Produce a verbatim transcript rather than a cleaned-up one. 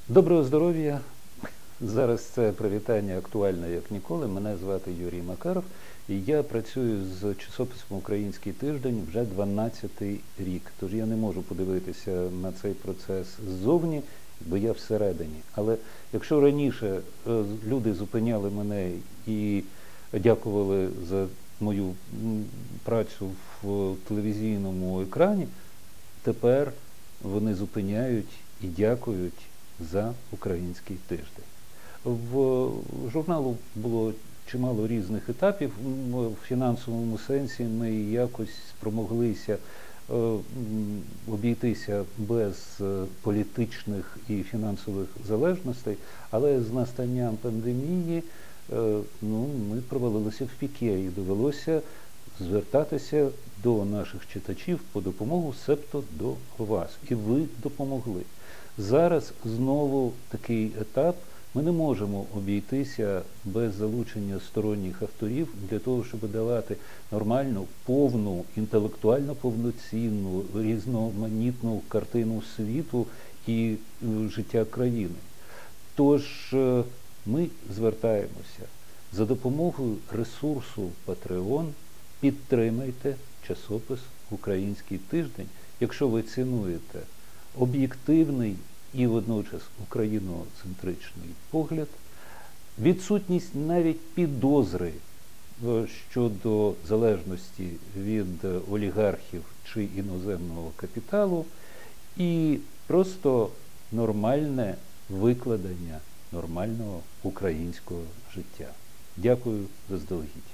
Доброго здоров'я! Зараз це привітання актуальне як ніколи. Мене звати Юрій Макаров і я працюю з часописом «Український тиждень» вже дванадцятий рік. Тож я не можу подивитися на цей процес ззовні, бо я всередині. Але якщо раніше люди зупиняли мене і дякували за мою працю в телевізійному екрані, тепер вони зупиняють і дякують за «Український тиждень». В журналу було чимало різних етапів. В фінансовому сенсі ми якось спромоглися обійтися без політичних і фінансових залежностей, але з настанням пандемії ну, ми провалилися в піке і довелося звертатися до наших читачів по допомогу, себто до вас. І ви допомогли. Зараз знову такий етап. Ми не можемо обійтися без залучення сторонніх авторів для того, щоб давати нормальну, повну, інтелектуально повноцінну, різноманітну картину світу і життя країни. Тож ми звертаємося за допомогою ресурсу Patreon. Підтримайте часопис «Український тиждень», якщо ви цінуєте об'єктивний і водночас україноцентричний погляд, відсутність навіть підозри щодо залежності від олігархів чи іноземного капіталу і просто нормальне викладення нормального українського життя. Дякую заздалегідь.